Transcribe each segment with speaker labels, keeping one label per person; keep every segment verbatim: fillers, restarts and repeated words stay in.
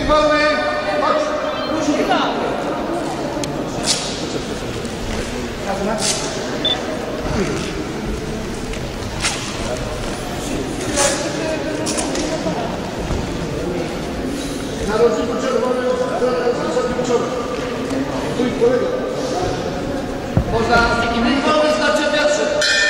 Speaker 1: wolny! Chodź! Ruszyka! Na rożniku czerwonym wysokim czołem. Twój kolega. Można i wolny znaczy pierwszy.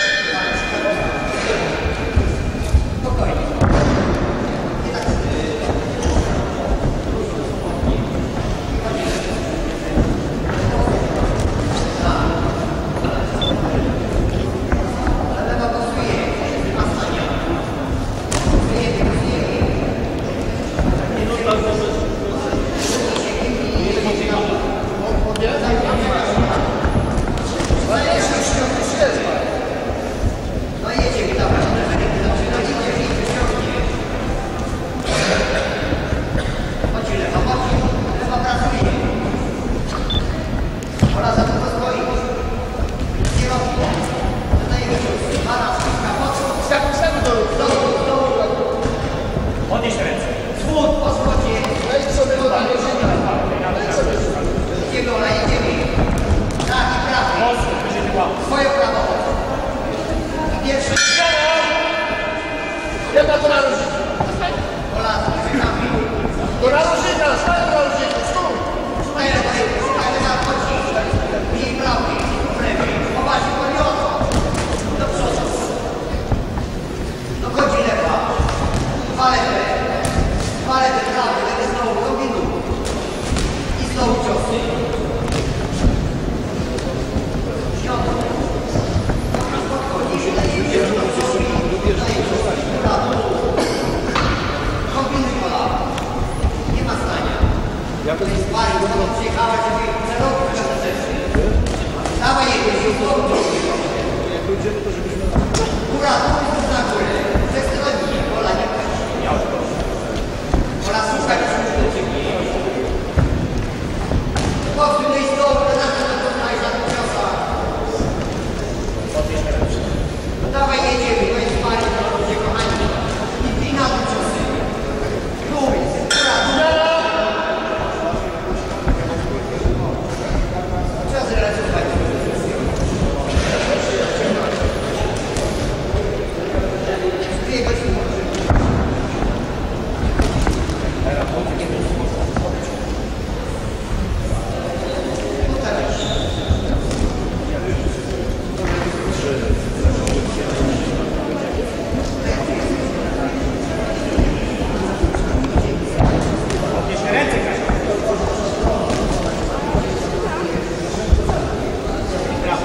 Speaker 2: Podnieś ręce.
Speaker 1: Wschód, po schodzie. Wejdź sobie do tego ziemi. Wejdź sobie.
Speaker 3: Idziemy, Ola, idziemy. Tak, i prawo.
Speaker 2: Mocno, będzie łapał.
Speaker 3: Swoje prawo. I pierwszy.
Speaker 1: Jedna to narożnika.
Speaker 3: Ola, zbliżamy.
Speaker 1: Do narożnika, stań do narożnika. Stój.
Speaker 3: Tutaj lewo, tutaj lewo, chodzi. Mniej prawej, lewej. Poważnie, podniosą. Do przodu. Dochodzi lewa. Dwa lewe. Dwa lewe, prawe. Lewe znowu, kombinuj. I znowu ciosy. Środek. Podchodzi. Kombinuj, Ola. Nie ma stania. To jest pary, bo przyjechała, żeby przerobić ostatecznie. Dawaj jego się,
Speaker 1: Jak dojdziemy, to żebyśmy...
Speaker 3: góra, tu jest na górę. Przestań, Ola, nie patrz. Ola, słuchaj, słuchaj. Powtórzę z dołu, na to dokonaj za to ciosa. No dawaj, jedziemy, to jest pary, to kochani. I pina do ciosy. Tu jest, góra, góra. Ciosy lecą, słuchaj. Zbiegać nie może.
Speaker 2: Podnieś ręce, Kasia. Brawo.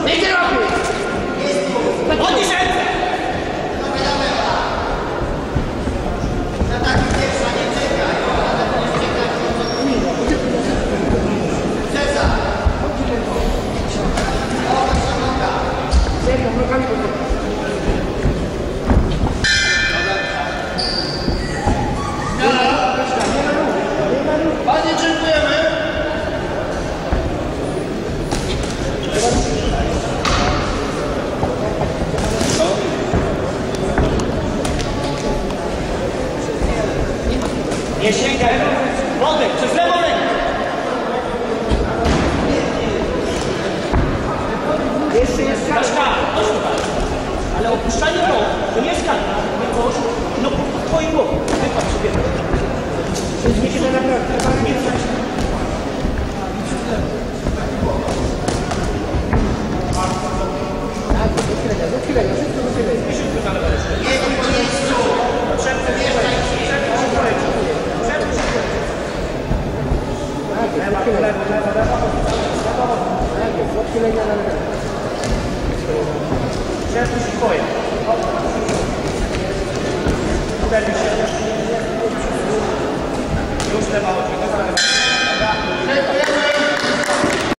Speaker 1: Niech nie robi!
Speaker 2: Podnieś ręce!
Speaker 3: Dawaj, dawaj, Ola. Na taki pierwsza nie czekaj. Ola, na to nie czekaj. Cezar. O, nasza noga.
Speaker 1: Serio, nogami do tego. Panie, dziękujemy!
Speaker 2: Nie sięgaj! Wodek, przez lewą rękę!
Speaker 1: Jeszcze jest
Speaker 2: Masz karę, chodź tutaj. Ale opuszczanie to, to nie jest karta. Tylko, no po twoim głowie. Wypadł sobie.
Speaker 1: Myślę, że naprawdę nie jest. Tak, do chwilenia, do chwilenia, wszystko do chwilenia.
Speaker 3: Jedź po miejscu. Wjeżdżaj się.
Speaker 1: Tak, jest, do chwilenia. Tak, jest, do chwilenia na lewo.
Speaker 2: Przepuść twoje. Uderzyj się. Już lewa oczy.